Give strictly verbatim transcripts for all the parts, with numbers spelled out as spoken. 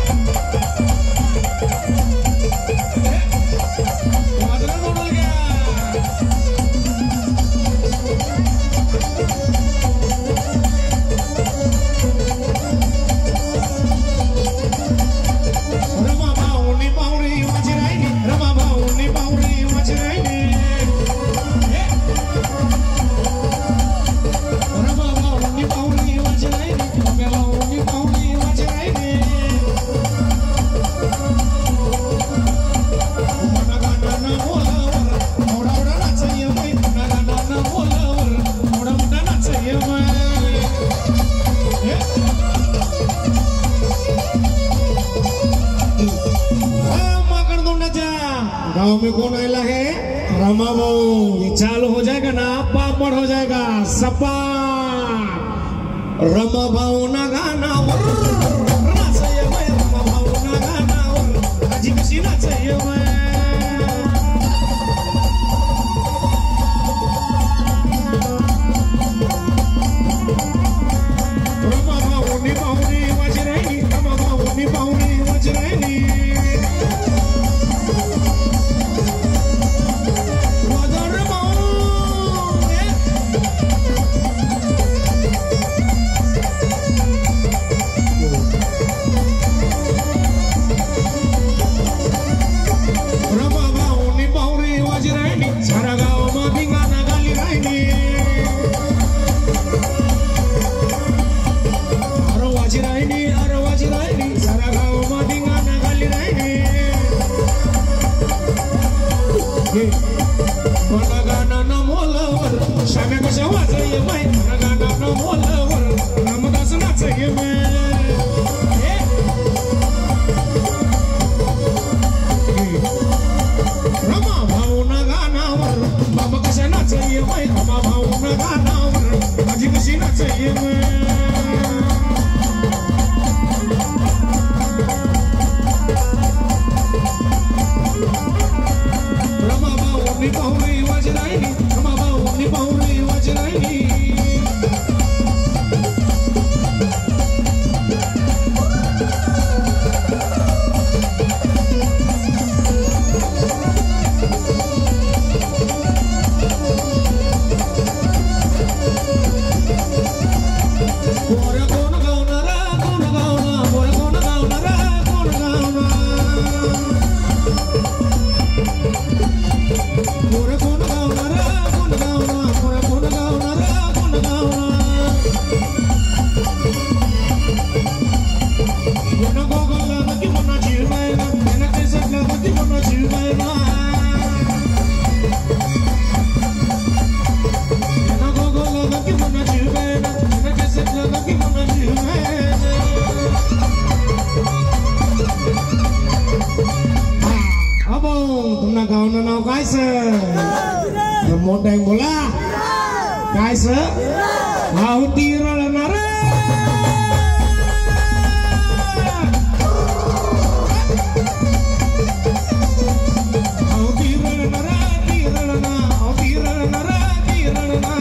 गाँव में कौन आयला है? रमा बाबू। ये चालू हो जाएगा ना, पापड़ हो जाएगा सपा। रमा बाबू ना गाना ना चाहिए मैं, रमा बाबू ना गाना अजी किसी ना चाहिए मैं। रमा बाबू नी बाबू नी बज रही, रमा बाबू नी बाबू नी बज रही। Mana gana na molawar, shame ko shawa chahiye mai. Mana gana na molawar, Ramdas na chahiye mai. Rama bhau na gana war, Baba kasha na chahiye mai. Rama bhau na gana war, Aji kashi na chahiye mai. Ni pauri wajraini, Rama babu ni pauri wajraini. Bora kona gauna ra, kona gauna, bora kona gauna ra, kona gauna. Bora kona gauna ra, kona gauna, bora kona gauna ra, kona gauna. Yana gogala na ki mona chilvaina, yana kesatla na ki mona chilvaina. Yana gogala na ki mona chilvaina, yana kesatla na ki mona chilvaina. Abang, तुमना गाँव ना नाव काय से? मोठा आहे बोला काय से? How तीरळ ना रे. हाउ तीरळ ना रे, तीरळ ना, हाउ तीरळ ना रे, तीरळ ना.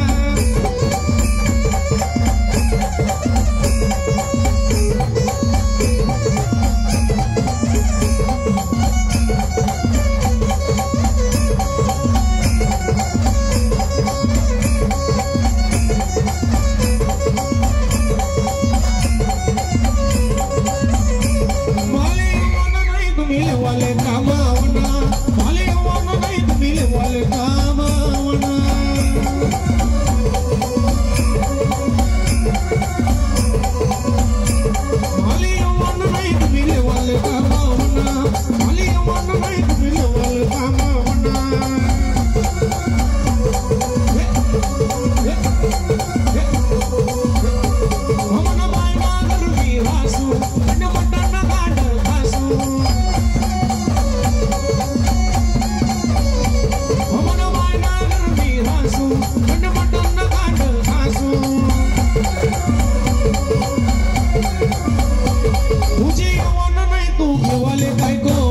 मुझे वाला नहीं तू वाले काय को